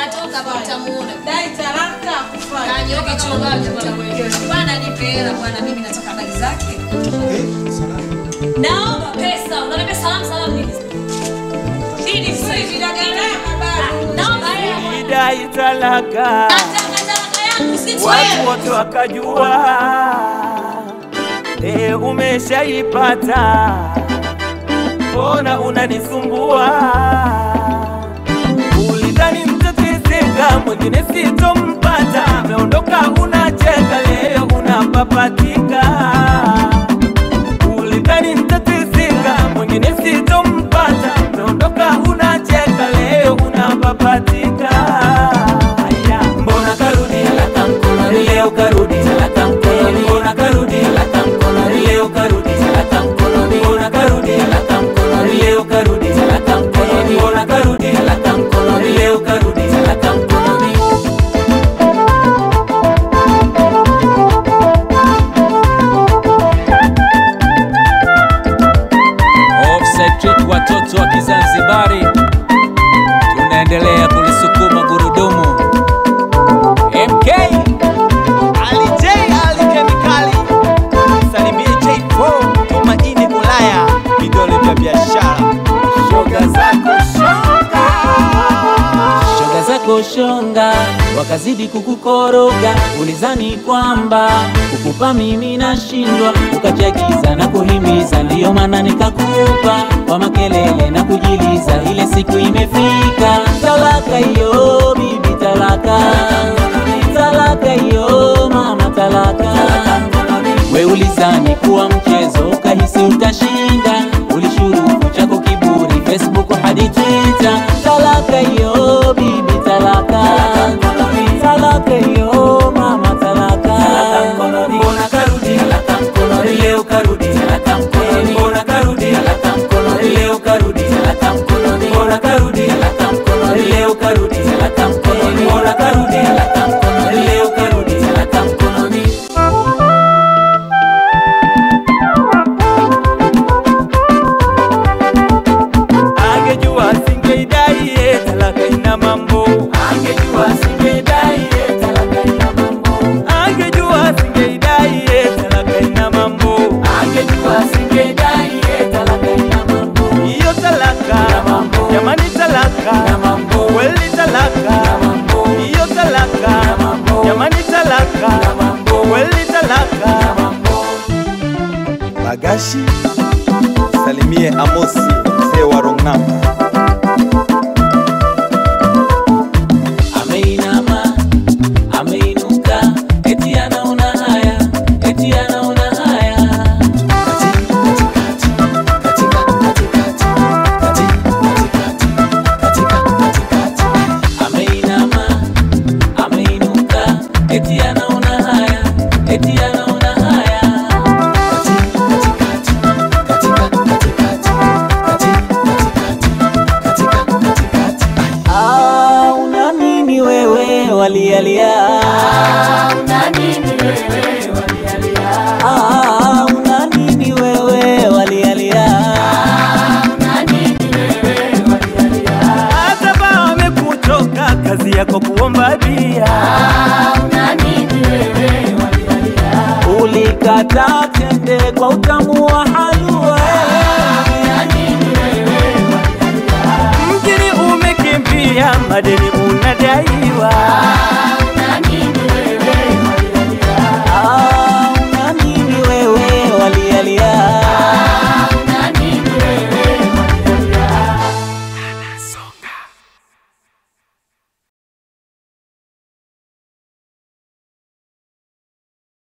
Atatoka utamuona. Dai talaka kufanya. Kanyoka chongaje bwana nipe hela bwana mimi nataka habari zake. Naomba pesa. Unanipa salamu nini? Nini sasa hivi dagana habari? Naomba hela. Dai talaka. Talaka yangu si watu wote wakajua. Umeshaipata. Mbona unanisumbua? Ulidhani mtateseka, mwingine sitompata. Umeondoka unacheka, leo unapapatika. Ulidhani mtateseka, mwingine sitompata. Umeondoka unacheka, leo unapapatika. Mbona karudi talaka mkononi, leo karudi talaka mkononi. Mbona karudi talaka mkononi, leo karudi talaka mkononi. Mbona karudi talaka mkononi, leo karudi talaka mkononi. Mbona karudi talaka mkononi, leo karudi talaka mkononi. Offside trip watoto wa Kizanzibari, tunaendelea kulisukuma gurudumu. MK Ali J Ali Kemikali, salimie J4 Tumaini Ulaya, vidole vya biashara. Shoga zako shonga, shoga zako shonga, wakazidi kukukoroga. Ulizani kwamba kukupa mimi nashindwa, ukachagiza na kuhimiza, ndiyo maana nikakupa kwa makelele na kujiliza. Ile siku imefika, talaka hiyo bibi, talaka talaka hiyo mama, talaka. We ulizani kuwa mchezo, ukahisi utashinda. Ulishurufu chako kiburi, Facebook hadi Twitter. Talaka hiyo bibi, talaka talaka hiyo mama, talaka. mbona karudi talaka mkononi, leo karudi talaka mkononi. Mbona karudi talaka mkononi, leo karudi talaka mkononi. Mbona karudi talaka mkononi, leo karudi talaka mkononi. Mbona karudi talaka mkononi, leo karudi talaka mkononi. Angejua singeidai talaka ina mambo. Angejua singeidai talaka ina mambo. Angejua singeidai talaka ina mambo. Angejua singeidai talaka ina mambo. Hiyo talaka jamani, talaka kweli, talaka hiyo talaka jamani, talaka kweli, talaka. Magashi salimie Amosi mzee wa Rongnamba. Ameinama, ameinuka, eti anaona haya, eti anaona haya. Ameinama, ameinuka, eti anaona haya, eti anaona haya. Una nini wewe walialia? Una nini wewe walialia? Una nini wewe walialia? Una nini wewe walialia? Hata ba wamekuchoka, kazi yako kuomba bia. Una nini wewe walialia? Ulikata tende kwa utamu wa halua. Una nini wewe walialia? Mjini umekimbia, madeni unadaiwa.